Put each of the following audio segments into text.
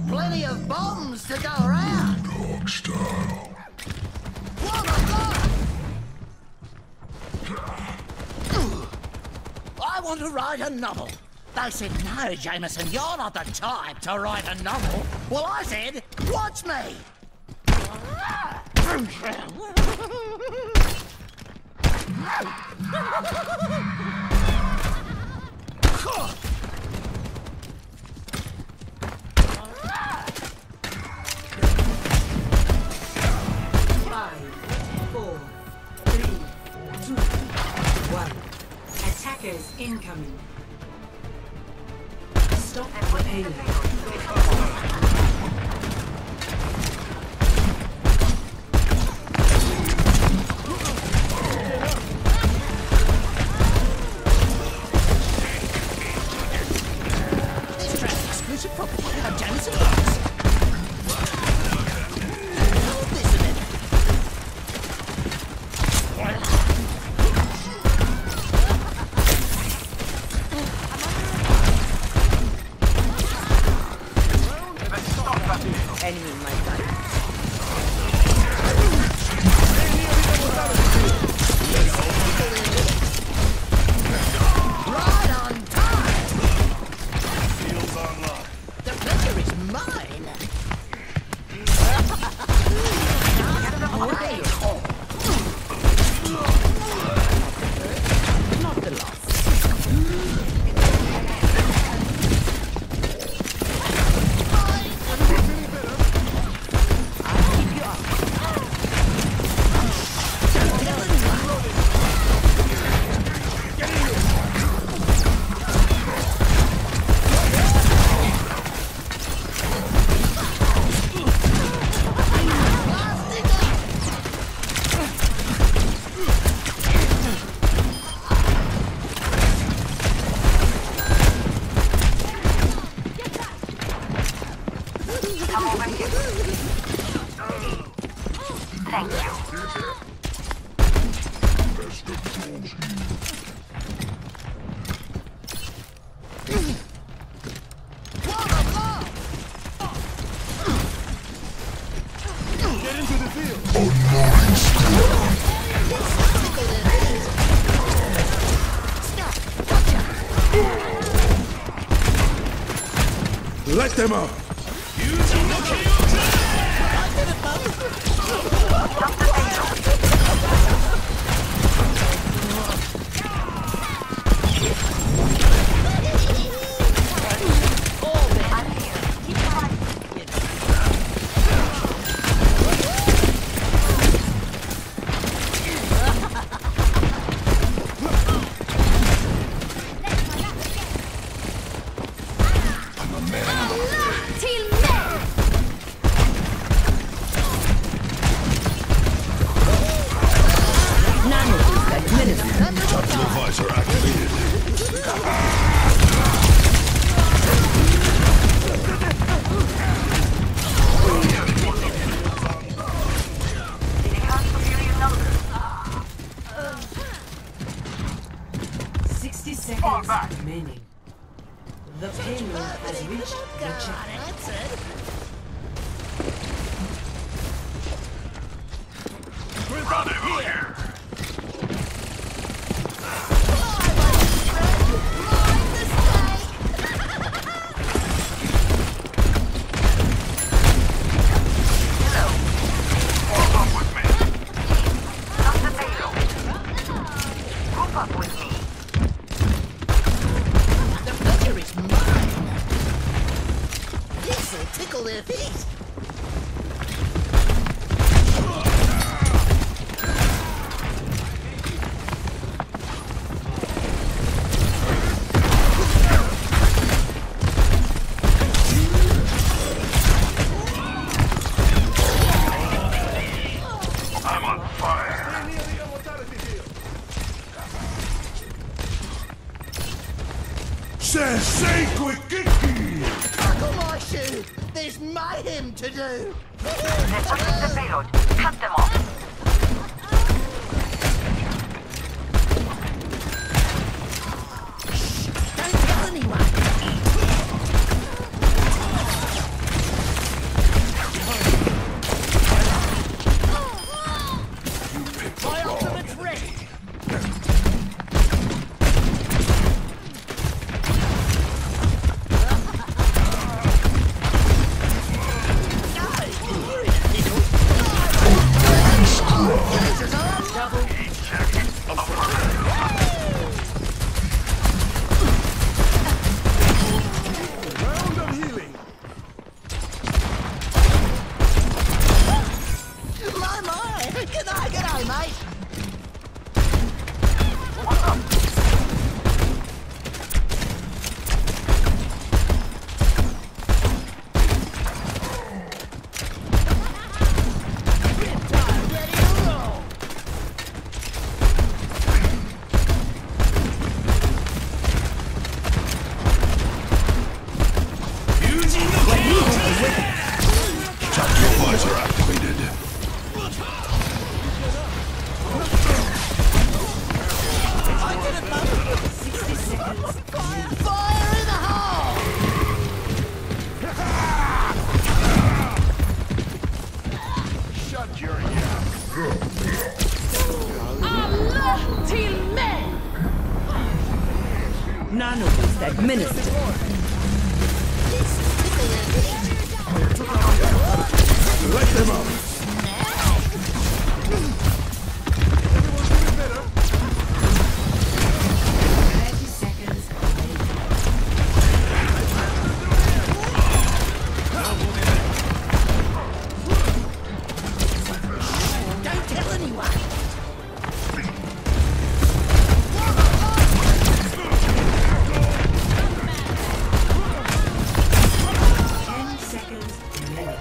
Plenty of bombs to go around. Dog style. What a lot! I want to write a novel. They said, no, Jameson, you're not the type to write a novel. Well, I said, watch me. Attackers incoming. Stop the payload. Exclusive property of Jameson Books. Listen in. Enemy in my sight. Right on time. Fields online. The pleasure is mine. Away. Not the loss. Thank you. Best of tools Get into the field. Unloading squad. Let them up. Visor activated. Remaining. The payload has reached the checkpoint. That's it. Rendezvous here. Tickle their feet. I'm on fire. Buckle my shoe. There's mayhem to do. They're pushing the payload. Cut them off. Don't tell anyone. Nanobots administered. Let them up. 30 seconds. Don't tell anyone. 10 seconds remaining.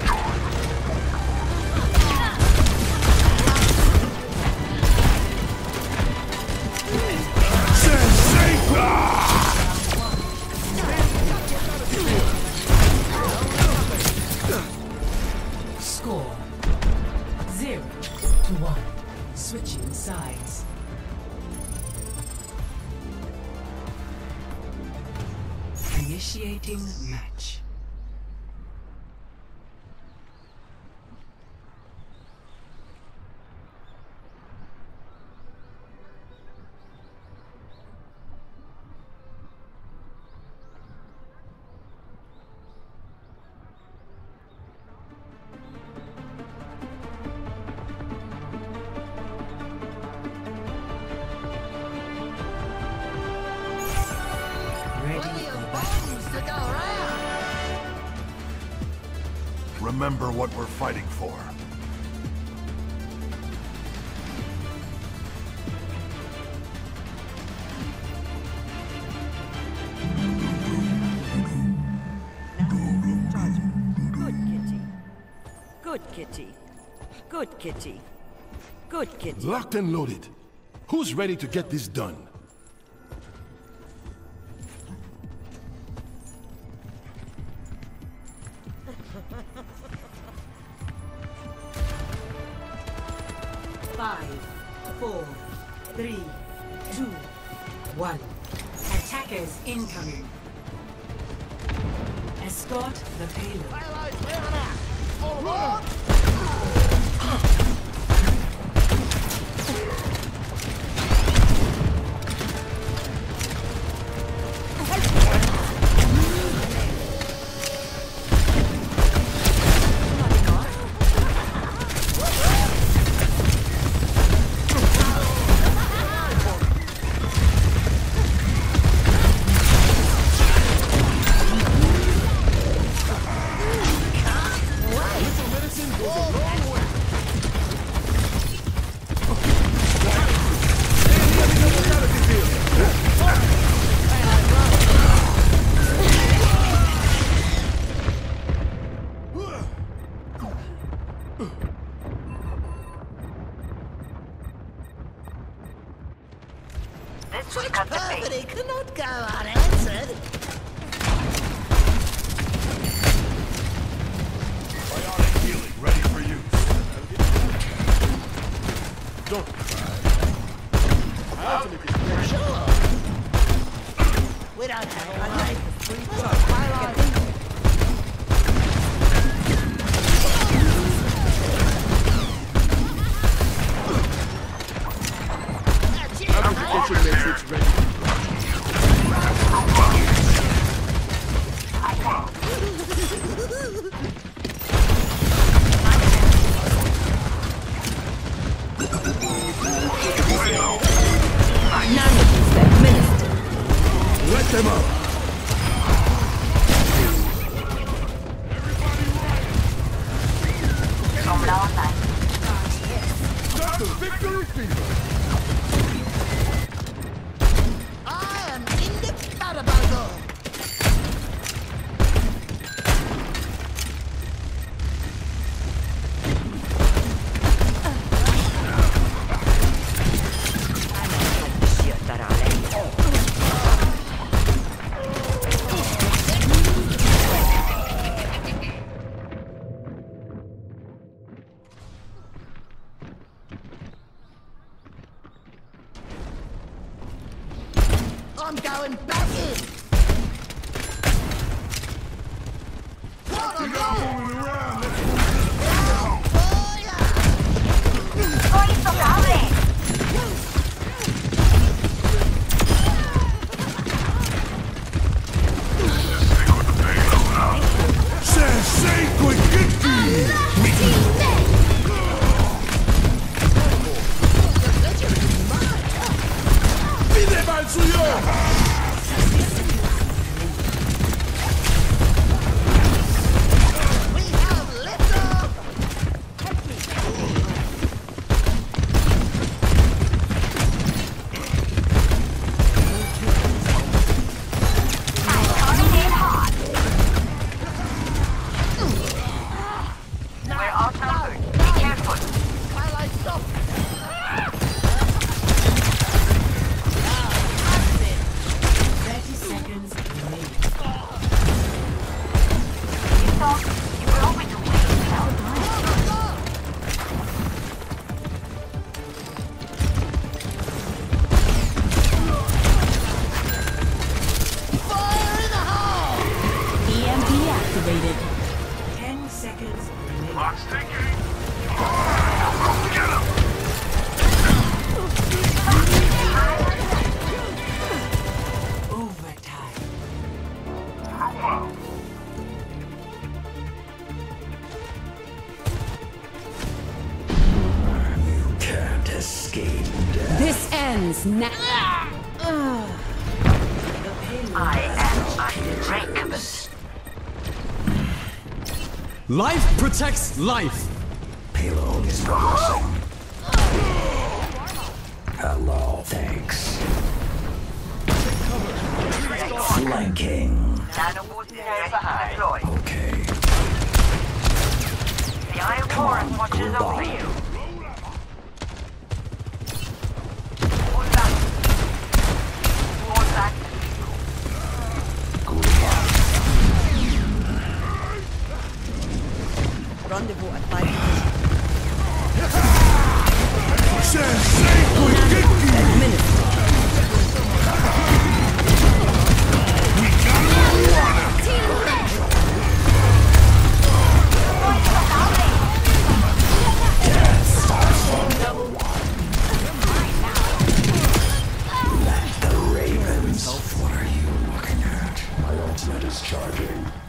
Score 0-1. Switching sides. Initiating match. Ready for battle. Bombs to go around. Remember what we're fighting for. Good kitty. Good kitty. Good kitty. Good kitty. Locked and loaded. Who's ready to get this done? Five, 4, 3, 2, 1. Attackers incoming. Escort the payload. Payload's moving out. All aboard. This will Such cut the bait. perfidy cannot go unanswered. Bionic healing ready for use. Don't cry. Sure. We don't have a name. Application matrix ready. Nanobots administered. Let them up. Sombra online. That's the victory fever. I am indefatigable. I'm going back in. What a roll! Moving around. Let's Oh, yeah. ¡Soy intocable! activated. 10 seconds remaining. Clock's ticking. Get him! Overtime. Wow. Can't escape death. This ends now. The payload. I am unbreakable. Life protects life. Payload is progressing. Hello, thanks. Flanking. Nanoboost deployed. Okay. The Iron Forest watches over you. Hold back. Hold back. Rendezvous at 5. The Ravens. What are you looking at? My ultimate is charging.